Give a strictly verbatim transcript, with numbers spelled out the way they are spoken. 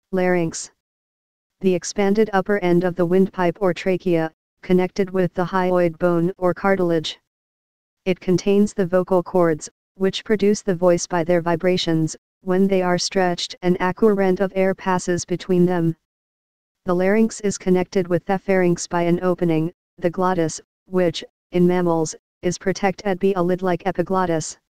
Larynx. The expanded upper end of the windpipe or trachea, connected with the hyoid bone or cartilage. It contains the vocal cords, which produce the voice by their vibrations. When they are stretched, an accurrent of air passes between them. The larynx is connected with the pharynx by an opening, the glottis, which, in mammals, is protected by a lid-like epiglottis.